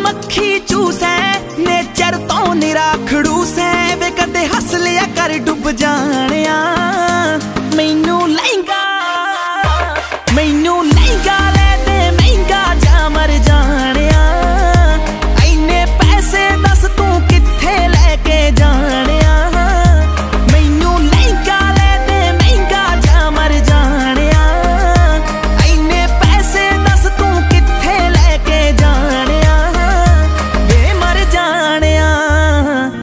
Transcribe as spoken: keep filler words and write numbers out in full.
मक्खी चूसै नेचर तो निरा खड़ूस है वे कदे हस लिया कर डुब जा